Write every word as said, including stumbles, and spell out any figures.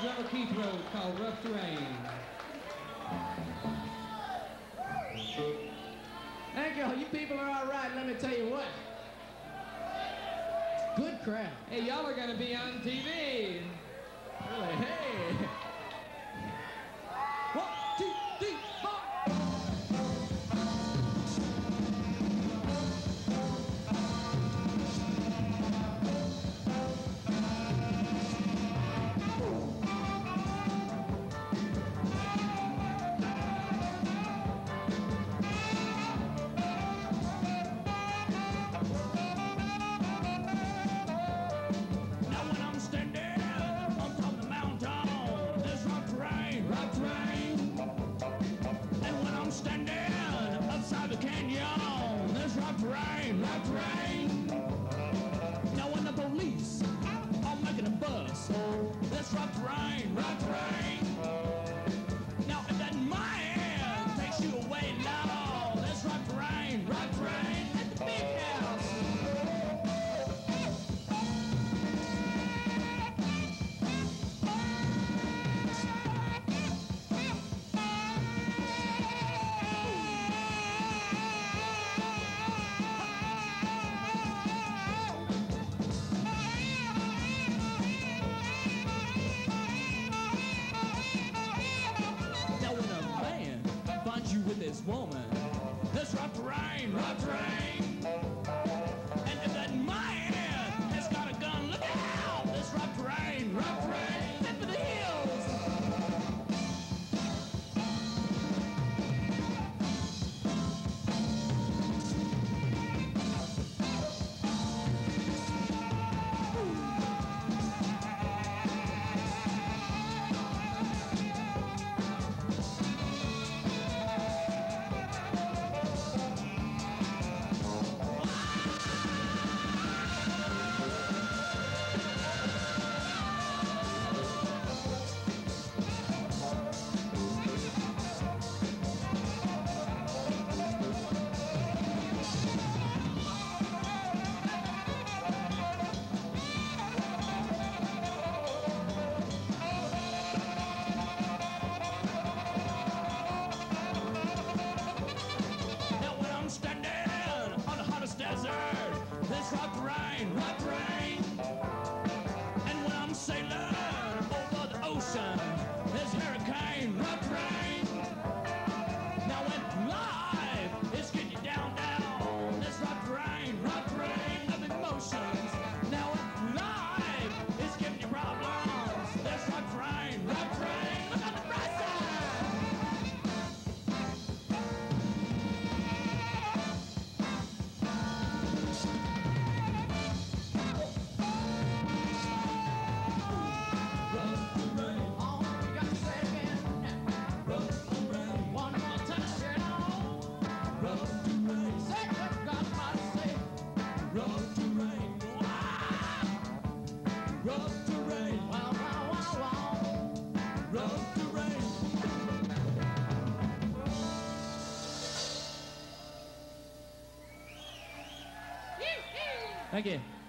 drummer Keith wrote called Rough Terrain. Thank you. You people are all right, let me tell you what. Good crowd. Hey, y'all are gonna be on T V. Really? Hey. One, two, three, four. Woman, let's rock the rain, rock the rain. And if that man has got a gun, look out! Let's rock the rain, rock the rain. Head for the hills. Thank you.